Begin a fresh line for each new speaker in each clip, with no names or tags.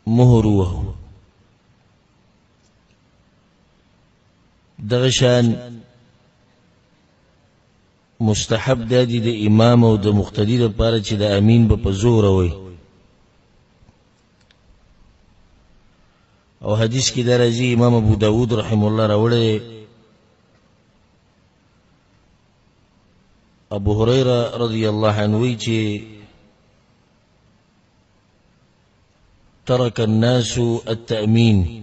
مهر وهو دغشان مستحب دادی د امام او د مقتدی لپاره چې د امین په زور وي او حدیث کې درځي امام ابو داود رحم الله راوړی ابو هريره رضی الله عنه چې ترك الناس التأمين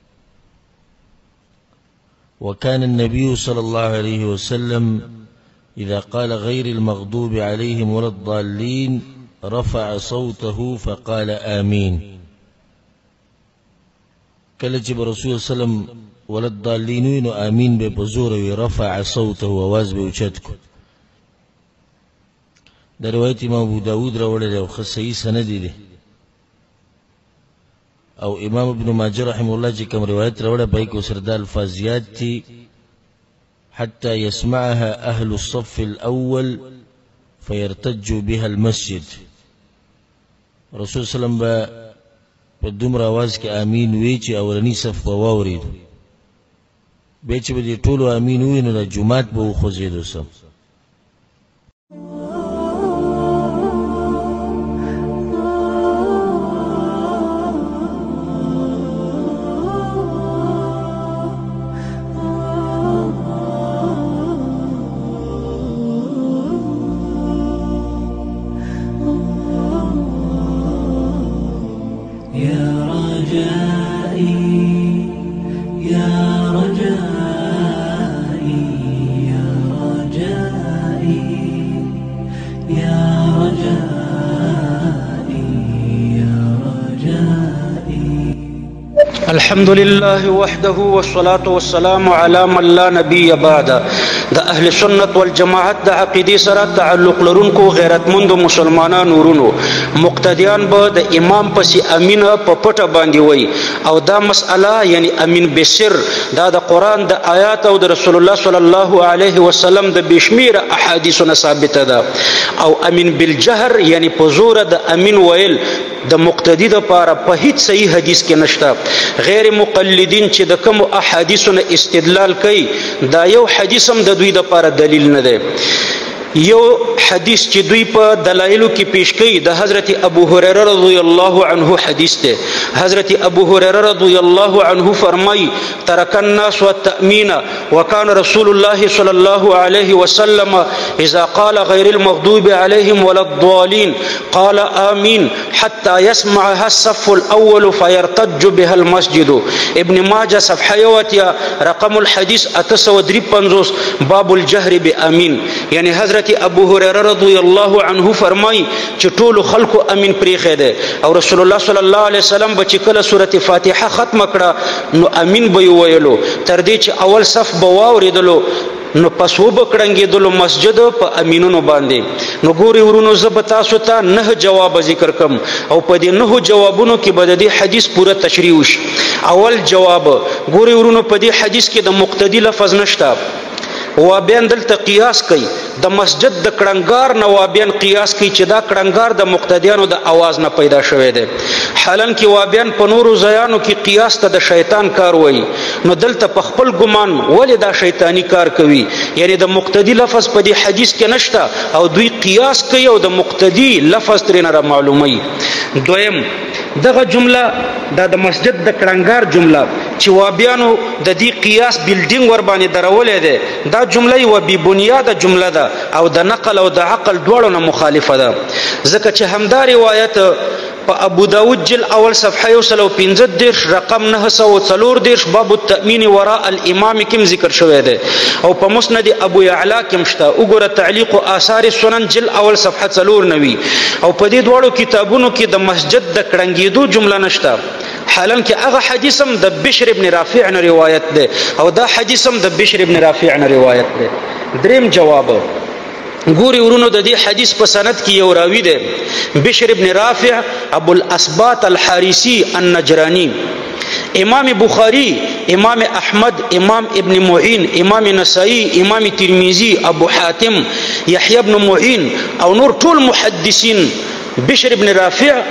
وكان النبي صلى الله عليه وسلم إذا قال غير المغضوب عليهم ولا الضالين رفع صوته فقال آمين کله چې رسول صلی الله علیه وسلم ولا الضالين آمين به بزور رفع صوته وواز به اوچت کو در روایت امام ابو داود راوړل او صحیح سند دی او امام ابن ماجه رحمه الله چې کوم روایت راوړل به کو سردا الفاظیات تي حتى يسمعها أهل الصف الأول فيرتج بها المسجد رسول صلی الله علیه وسلم په دومره आवाज کې امین وی چې اولنی صف واورید به چې به ټولو امین وی نو د جمعات به خوځیدو سم
الحمد لله وحده والصلاة والسلام على من لا نبي بعد دا اهل سنت والجماعت دا عقیدی سره تعلق لرونکو غیرتمند مسلمانان ورونو مقتدیان به د امام پسې امین په پټه باندې وای او دا مسأله یعنی امین بسر دا د قرآن د آیات او د رسول الله صلی الله علیه وسلم د بشمیر احادیث ثابته ده او امین بالجهر یعنی په زور د امین ویل د مقتدی د پاره په هیڅ صحیح حدیث کې نشته غیر مقلدین چې د کوم احادیثونو استدلال کوي دا یو حدیث هم د دوی د پاره دلیل نه دی یو حدیث چې دوی په دلایلو کې پیش کړي د حضرت ابو هريره رضی الله عنه حدیث ده حضرت ابو هريره رضی الله عنه فرمای ترک الناس والتأمین وكان رسول الله صلى الله عليه وسلم اذا قال غير المغضوب عليهم ولا الضالين قال آمين حتى يسمعها الصف الاول فيرتج بها المسجد ابن ماجه صفحه یوتیا رقم الحديث 853 باب الجهر بآمين یعنی حضرت ابو هريره رضی الله عنه فرمای چې ټول خلکو امین پریخه ده او رسول الله صلی الله علیه وسلم به چې کله سوره فاتحه ختم کړه نو امین به ویلو تر دې چې اول صف به واوریدلو نو پس وبکړنګېدلو مسجد په امینونو باندې نو ګوري ورونو زه به تاسو ته 9 جواب ذکر کم او په دې 9 جوابونو کې به د دې حدیث پوره تشریح وشي اول جواب ګوري ورونو په دې حدیث کې د مقتدی لفظ نشته وابیان دلته قیاس کوي د مسجد د کړنګار نه وابیان قیاس کوي چې دا کړنګار د مقتدیانو د आवाज نه پیدا شوی دی حالان کې وابیان په نورو ځایانو کې قیاس ته د شیطان کار وایي نو دلته په خپل ګمان ولې دا شیطانی کار کوي یعنی د مقتدی لفظ په دې حدیث کې نشته او دوی قیاس کوي او د مقتدی لفظ ترې نه معلومي دویم دغه جمله د مسجد د کړنګار جمله چې وابیانو د دې قیاس بلډینګ ور باندې درولې ده دا جمله یو بی بنیاده جمله ده او د نقل او د عقل دواړو نه مخالفه ده ځکه چې همدا روایت په ابو داود جل اول صفحه 115 رقم 904 باب التأمین وراء الامام کم ذکر شوی ده او په مسند ابو یعلا کې مشته وګوره تعلیق آثار السنن جل اول صفحه 490 او په دې دواړو کتابونو کې د مسجد د کړنګېدو جمله نشته حالان کې هغه حدیث هم د بشر ابن رافع نه روایت ده او دا حدیث هم د بشر ابن رافع نه روایت ده دریم جواب ګوري ورونو د دې حدیث په سند کې یو راوی ده بشر ابن رافع ابو الاسباط الحارثي النجراني امام بخاری امام احمد امام ابن معین امام نسائی امام ترمذی ابو حاتم یحیی ابن معین او نور ټول محدثین بشر ابن رافع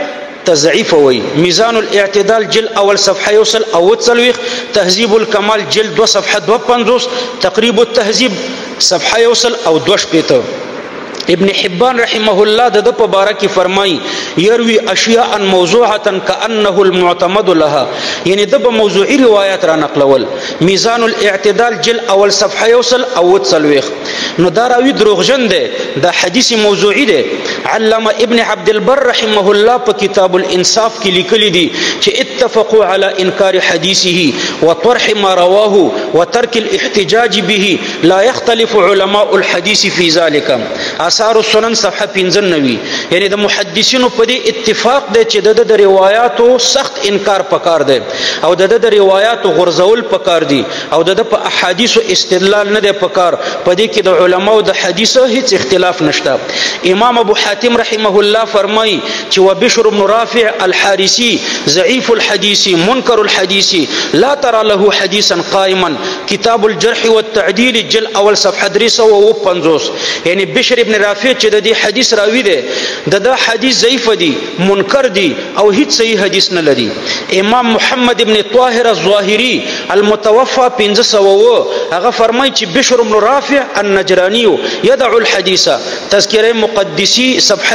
ته ضعیف وایي. میزان الاعتدال جلد اول صفحه 140، تهذیب الکمال جلد 2 صفحه 250، تقریب التهذیب صفحه 162. ابن حبان رحمه الله د په باره کې فرمایي يروي اشیاء موضوعه كانه المعتمد لها، یعنی د په موضوعي روایت را نقلول. میزان الاعتدال جلد اول صفحه 140. نو دا راوی دروغجن دی، دا حدیث موضوعي دی. علامه ابن عبد البر رحمه الله په کتاب الانصاف کې لیکلی دی چې اتفقوا على انکار حدیثه وطرح ما رواه وترك الاحتجاج به، لا يختلف علماء الحديث في ذلك. آثار السنن صفحه 95. یعنی د محدثینو په دې اتفاق دی چې د روایاتو سخت انکار پکار دی او د روایاتو غرزول پکار دی او د په احادیثو استدلال نه دی پکار. په دې کې د علماو د حدیثو هیڅ اختلاف نشته. امام ابو حاتم رحمه الله فرمایي چې وبشر بن رافع الحارثي ضعيف الحديث منكر الحديث لا ترى له حديثا قائما، کتاب الجرح والتعديل جلد اول صفحه 350. یعنی بشر ابن رافع چې د دې حدیث راوی دی د حدیث ضعیف دی، منکر دی او هیڅ صحیح حدیث نه لري. امام محمد ابن طاهر الظاهری المتوفى 500 هغه فرمایي چې بشر بن رافع النجراني يدع الحديث، تذکره مقدسی صفحه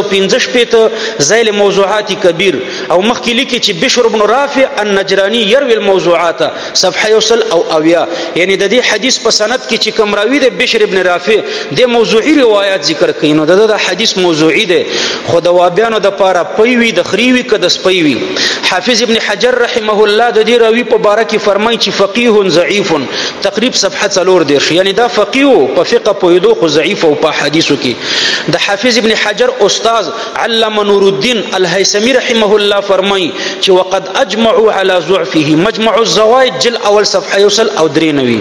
115 ذیل موضوعات کبیر، او مخکې لیکي چې بشر بن رافع النجراني يروي الموضوعات صفحه 100. یعنی د دې حدیث په سند کې چې کوم راوی دی بشر ابن رافع د موضوعي روایت ذکر کوي، نو د حدیث موضوعي دی. خو د وابیانو د پاره پوي د خريوي کده سپوي. حافظ ابن حجر رحمه الله د دې راوی په باره کې فرمایي چې فقيه ضعيف، تقریب صفحه 4 یعنی دا فقيه په فقه پویدو خو ضعیف او په حدیثو کې. د حافظ ابن حجر استاد علامه نور الدین الهیثمی رحمه الله فرمایي چې وقد اجمعوا على ضعفه، مجمع الزوائد جلد اول صفحه 193.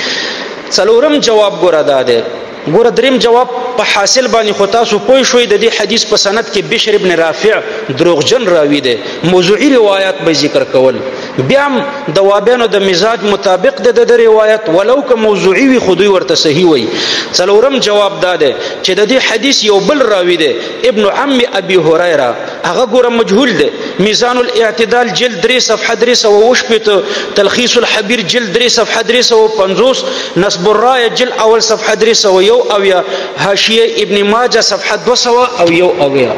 څلورم جواب ګوره دا دی. ګوره دریم جواب په حاصل باندې خو تاسو پوه شوي د دې حدیث په سند کې بشر ابن رافع دروغجن راوی دی، موضوعي روایت به ذکر کول. بیا هم د وابیانو د مزاج مطابق د روایت ولو که موضوعي وي خو دوی ورته صحیح وي. څلورم جواب دا دی چې د دې حدیث یو بل راوی دی ابن عم ابي هريره، هغه ګوره مجهول دی. میزان الاعتدال جلد 3 صفحه 380، تلخیص الحبیر جلد 3 صفحه 350، نصب الرايه جلد اول صفحه 301، حاشیه ابن ماجه صفحه 201.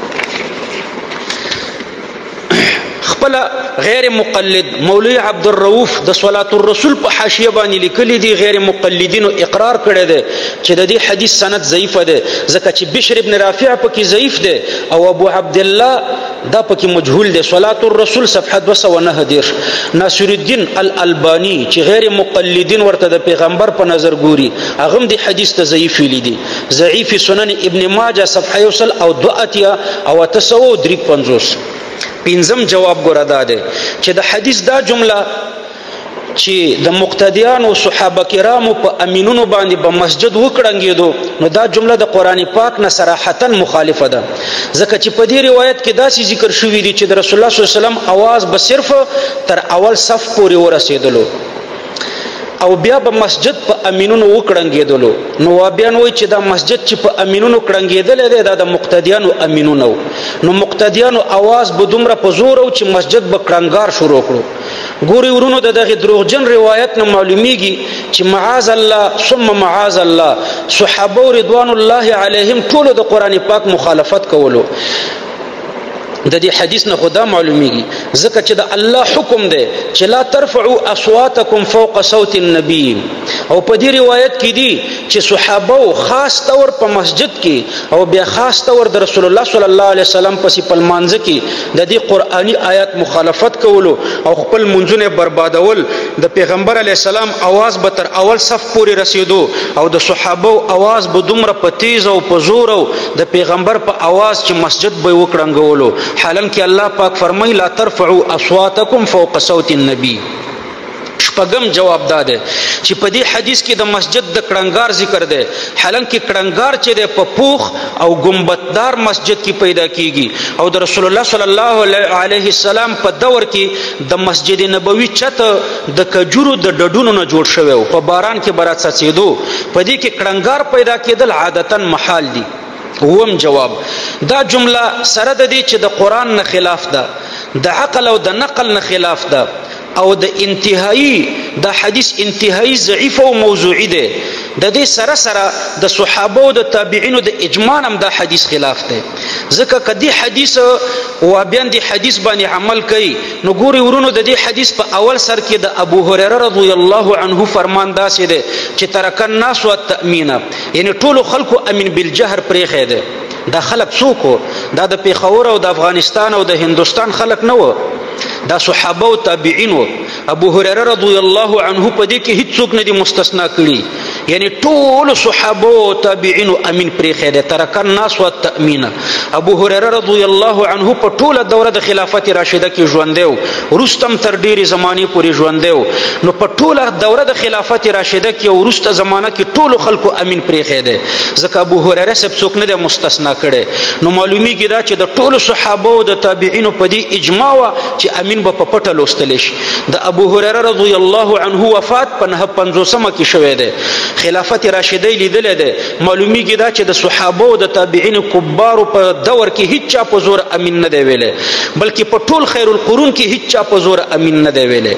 خپل غیر مقلد مولوی عبد الرؤوف د صلات الرسول په حاشیه باندې لیکلي دي غیر مقلدینو اقرار کړی دی چې د دې حدیث سند ضعیف دی، ځکه چې بشر ابن رافع پکې ضعیف دی او ابو عبد الله دا پکې مجهول دی. صلات الرسول صفحه 209. ناصر الدین الالبانی چې غیر مقلدین ورته د پیغمبر په نظر ګوري، هغه د حدیث ته ضعیف ویلي دي. ضعیف سنن ابن ماجه صفحه 102 او 953. پنځم جواب ګوره دا دی چې د حدیث دا جمله چې د مقتدیانو صحابه کرامو په امینونو باندې په مسجد وکړنګېدو، نو دا جمله د قرآن پاک نه صراحتا مخالفه ده، ځکه چې په دې روایت کې داسې ذکر شوي دي چې د رسول الله صلی الله علیه وسلم اواز به صرف تر اول صف پورې ورسېدلو او بیا به مسجد په امینونو وکړنګېدلو. نو وابیان وایي چې دا مسجد چې په امینونو کړنګېدلی دی دا د مقتدیانو امینونه، نو مقتدیانو اواز به دومره په زور او چې مسجد به کړنګار شروع کړو. ګوري ورونو د دغه دروغجن روایت نه معلومیږي چې معاذ الله ثم معاذ الله صحابه رضوان الله علیهم ټول د قرآن پاک مخالفت کولو. د دې حدیث نه خدا معلومیږي ځکه چې د الله حکم دی چې لا ترفعوا اصواتکم فوق صوت النبي، او په دې روایت کې دي چې صحابه خاص طور په مسجد کې او بیا خاص طور د رسول الله صلی الله علیه وسلم پسې په لمانځه کې د دې قرآني آیات مخالفت کولو او خپل منځونه بربادول. د پیغمبر علیه السلام اواز به تر اول صف پورې رسیدو او د صحابه اواز به دومره په تیز او په زور او د پیغمبر په اواز چې مسجد به وکړنګولو. حالان کې الله پاک فرمایي لا ترفعوا اصواتکم فوق صوت النبي. شپږم جواب دا دی چې په دې حدیث کې د مسجد د کړنګار ذکر دی، حالان کې کړنګار چې دی په پوخ او ګمبددار مسجد کې پیدا کیږي او د رسول الله صلی الله علیه السلام په دور کې د مسجد نبوي چت د کجورو د ډډونو نه جوړ شوی او په باران کې برات څڅېدو. په دې کې کړنګار پیدا کېدل عادتا محال دي. اوم جواب دا جمله سره د دې چې د قرآن نه خلاف ده، د عقل او د نقل نه خلاف ده، او د انتهایی دا حدیث انتهایی ضعیف او موضوعی ده، د دې سره سره د صحابه او د تابعینو د اجماع هم دا حدیث خلاف ده. ځکه کدی حدیث وابیان دی حدیث باندې عمل کوي نو ګوري ورونو د دې حدیث په اول سر کې د ابو هريره رضی الله عنه فرمان داسې ده چې ترک الناس والتأمین، یعنی ټولو خلکو امین بالجهر پرېښی ده. دا خلک څوک وو؟ دا د پیښور او د افغانستان او د هندوستان خلک نه وو، دا صحابه او تابعین وو. ابو هريره رضی الله عنه په دې کې هیڅوک نه دي مستثنا کړي، یعنی ټول صحابه او تابعین امین پرېښی دی، ترک الناس والتأمین. ابو هريره رضی الله عنه په ټوله دوره د خلافت راشده کې ژوندی و، وروسته هم تر ډېرې زمانې پورې ژوندی و. نو په ټوله دوره د خلافت راشده کې او وروسته زمانه کې ټولو خلکو امین پرېښی دی، ځکه ابو هريره صاحب څوک نه دی مستثنا کړی. نو معلومیږي دا چې د ټولو صحابه او د تابعینو په دې اجماع وه چې امین به په پټه لوستلی شي. د ابو هريره رضی الله عنه وفات په 950 کې شوی دی، خلافت راشده لیدلی دی. معلومیږي دا چې د صحابه او د تابعینو کبارو په دور کې هیڅ چا په زور امین نه دی ویلی، بلکې په ټول خیر القرون کې هیڅ چا په زور امین نه دی ویلی.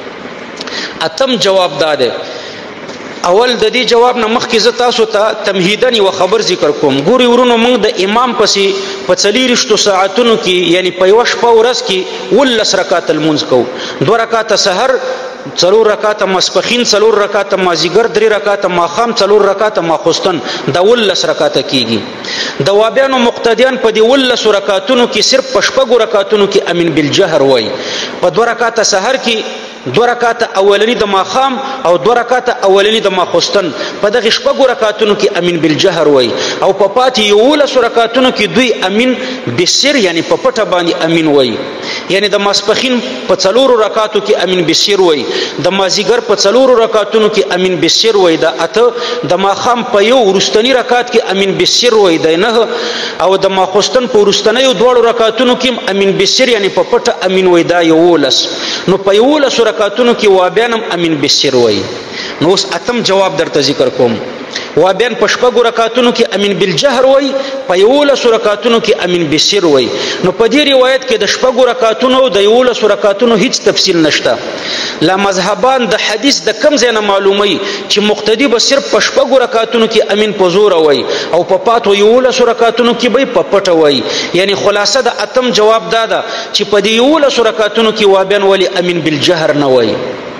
اتم جواب دا دی. اول د دې جواب نه مخکې زه تاسو ته تمهیدن یوه خبر ذکر کوم. ګوري ورونو موږ د امام پسې په 40 ساعتونو کې یعنی په یوه شپه ورځ کې 19 رکعته لمونځ کوو، 2 رکعته سحر، 4 رکعته ماسپښین، 4 رکعته مازیګر، 3 رکعته ماښام، 4 رکعته ماخوستن، دا 19 رکعته کیږي. د وابیانو مقتدیان په دې 19 رکعتونو کې صرف په 4 رکعتونو کې امین بالجهر وایي. په 2 رکعته سحر کې، 2 رکعته اولنی د ماښام او 2 رکعته اولنی د ماخوستن، په دغه 4 رکعتونو کې امین بالجهر وایي. او په پاتې 11 رکعتونو کې دوی امین بالسر یعنی په پټه باندې امین وایي. یعنی د ماسپښین په 4 رکعاتو کې امین بالسر وایي، د مازیګر په 4 رکعتونو کې امین بالسر وایي، د 8 د ماښام په یو وروستني رکعت کې امین بالسر وایي، د 9 او د ماخوستن په وروستنیو 2 رکعتونو کې امین بالسر یعنی په پټه امین وایي، دا 11. نو په 11 رکعتونو کې وابیان هم امین بالسر وایي. نو اوس اتم جواب درته ذکر کوم. وابیان په 4 رکعتونو کې امین بالجهر وایي، په 11 رکعتونو کې امین بالسر وایي. نو په دې روایت کې د 4 رکعتونو او د 11 رکعتونو هیڅ تفصیل نشته. لا مذهبان د حدیث د کم ځای نه معلوموي چې مقتدی به صرف په 4 رکعتونو کې امین په زوره وایي او په پاتو 11 رکعتونو کې به په پټه وایي. یعنی خلاصه د اتم جواب دا ده چې په دې 11 رکعتونو کې وابیان ولې امین بالجهر نه وایي،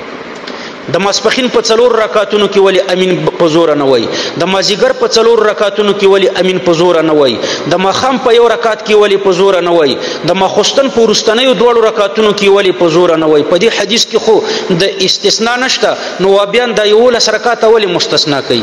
د ماسپښین په 4 رکعتونو کې ولی امین په زوره نه وایي، د مازیګر په 4 رکعتونو کې ولی امین په زوره نه وایي، د ماښام په 1 رکعت کې ولی په زوره نه وایي، د ماخوستن په وروستنیو 2 رکعتونو کې ولی په زوره نه وایي. په دې حدیث کې خو د استثناء نشته، نو وابیان د 11 رکعته ولی مستثنا کوي.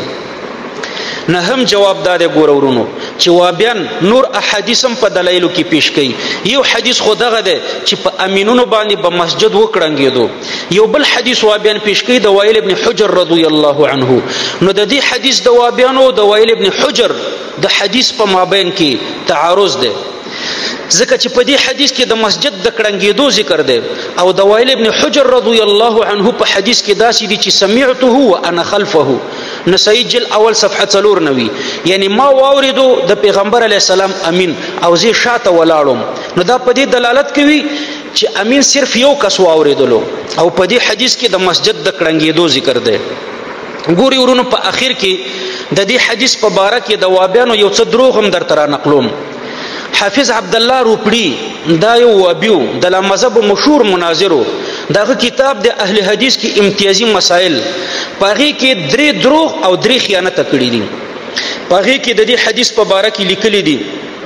نه هم جواب دا دی ګوره ورونو چې وابیان نور احادیث هم په دلایلو کې پیش کوي. یو حدیث خو دغه دی چې په امینونو باندې به مسجد وکړنګېدو. یو بل حدیث وابیان پیش کوي د وائل ابن حجر رضی الله عنه. نو د دې حدیث د وابیانو د وائل ابن حجر د حدیث په مابین کې تعارض دی، ځکه چې په دې حدیث کې د مسجد د کړنګېدو ذکر دی او د وائل ابن حجر رضی الله عنه په حدیث کې داسې دي چې سمعته وانا خلفه، نسائی جل اول صفحه 94، یعنی ما واوریدو د پیغمبر علیه السلام امین او زه شاته ولاړم. نو دا په دې دلالت کوي چې امین صرف یو کس واوریدلو او په دې حدیث کې د مسجد د کړنګېدو ذکر دی. ګوري ورونو په اخر کې د دې حدیث په باره کې د وابیانو یو څه دروغ هم درته را نقلوم. حافظ عبدالله روپړي دا یو وابیو د لا مذهب مشهور مناظرو، داغه کتاب د اهل حدیث کې امتیازي مسائل، پاغي کې 3 دروغ او 3 خیانت کړي دي. پاغي کې د دې حدیث په باره کې لیکلي دي،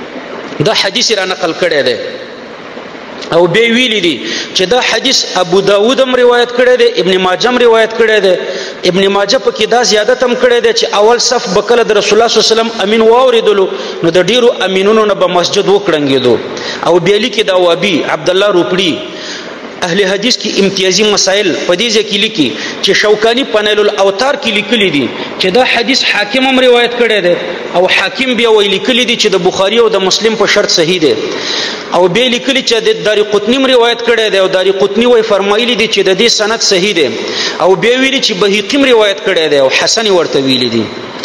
دا حدیث را نقل کړی دی او به ویلي دي چې دا حدیث ابو داود هم روایت کړی دی، ابن ماجه هم روایت کړی دی. ابن ماجه په کې دا زیادت هم کړی دی چې اول صف به کله د رسول الله صلی الله علیه وسلم امین واوریدلو نو د ډیرو امینونو نه به مسجد وکړنګېدو. او بیلی کې دا وابي عبدالله روپړي اهل حدیث کی امتیازی مسائل په دې ځکه لیکي چې شوکانی په نیل الاوتار کې لیکلي دي چې دا حدیث حاکم هم روایت کړی دی او حاکم بیا ویل لیکلي دي چې د بخاری او د مسلم په شرط صحیح دی، او بیا لیکلي چې د دارقطنی هم روایت کړی دی او دارقطنی وی فرمایلی دي چې د دې سند صحیح دی، او بیا ویلي چې بهقی هم روایت کړی دی او حسن ورته ویلي دي.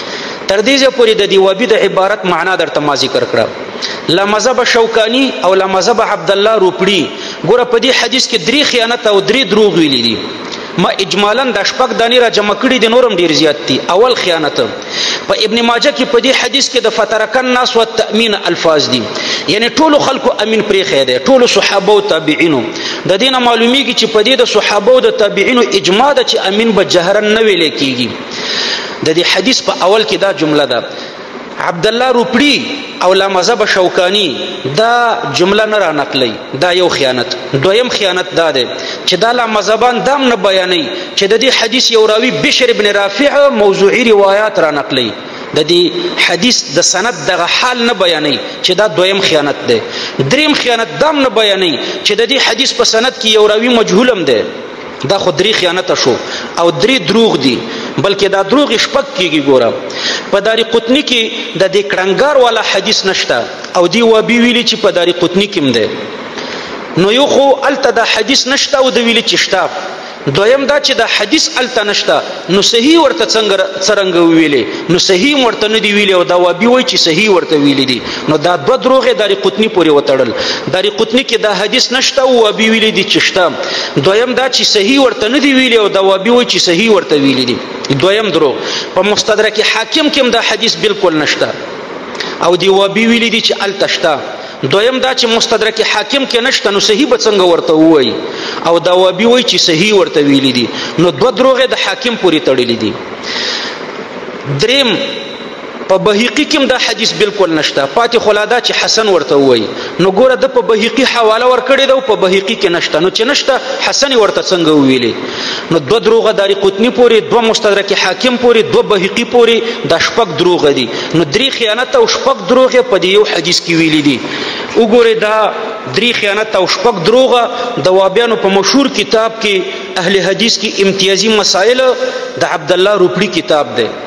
تر دې ځایه پورې د دې وابي د عبارت معنا درته ما ذکر کړه. لا مذهب شوکانی او لا مذهب عبدالله روپړي ګوره په دې حدیث کې 3 خیانت او 3 دروغ ویلي دي. ما اجمالا د شپږ دانې را جمع کړي دي، نورم ډیر زیات دي. اول خیانت په ابن ماجه کې په دې حدیث کې د فترکن الناس والتأمین الفاظ دي، یعنی ټولو خلکو امین پرېښی دی، ټولو صحابه او تابعینو. د دې نه معلومیږي چې په دې د صحابه او د تابعینو اجماع ده چې امین به جهرا نه ویلی کېږي. د دې حدیث په اول کې دا جمله ده عبدالله روپړي او لا مذهب شوکانی دا جمله نه را نقلی، دا یو خیانت. دویم خیانت دا دی چې دا لا مذهبان دام نه بیانوي چې د دې حدیث یو راوي بشر ابن رافع موضوعي روایات را نقلی، د دې حدیث د سند دغه حال نه بیانوي چې دا دویم خیانت دی. دریم خیانت دام نه بیانوي چې د دې حدیث په سند کې یو راوي مجهولم دی، دا خو 3 خیانت شو او 3 دروغ دي، بلکې دا دروغ شپږ کېږي. ګوره په داری قطنی کې د دې کړنګار والا حدیث نشته او دی وابي ویلي چې په داری قطنی کې هم دی، نو یو خو الته دا حدیث نشته او د ویلي چې شته. دویم دا چې دا حدیث الته نشته نو صحیح ورته څرنګه ویلي، نو صحیح ورته نه دی ویلي او دا وابي وایي چې صحیح ورته ویلي دي، نو دا 2 دروغ داری قطنی پورې وتړل. داری قطنی کې دا حدیث نشته او وابي ویلي دي چې شته. دویم دا چې صحیح ورته نه دی ویلي او دا وابي وایي چې صحیح ورته ویلي دي، دویم دروغ. په مستدرک حاکم کې هم دا حدیث بالکل نشته او دی وابي ویلي دي چې الته شته. دویم دا چې مستدرک حاکم کې نشته نو صحیح به څنګه ورته وایي او دا وابي وایي چې صحیح ورته ویلي دي، نو 2 دروغ د حاکم پورې تړلي دي. دریم په بهقي کې دا حدیث بالکل نشته، پاتې خلادا چې حسن ورته وایي، نو ګوره د په بهقي حواله ورکړې ده او په بهقي کې نشته، نو چې نشته حسن ورته څنګه ویلي، نو 2 دروغ داری قطنی پورې، 2 مستدرک حاکم پورې، 2 بهقي پورې، دا 6 دروغ دي. نو 3 خیانت او 6 دروغ په دې یو حدیث کې ویلي دي. وګوره دا 3 خیانت او 6 دروغ د وابیانو په مشهور کتاب کې اهل حدیث کې امتیازي مسائل د عبدالله روپړي کتاب دی.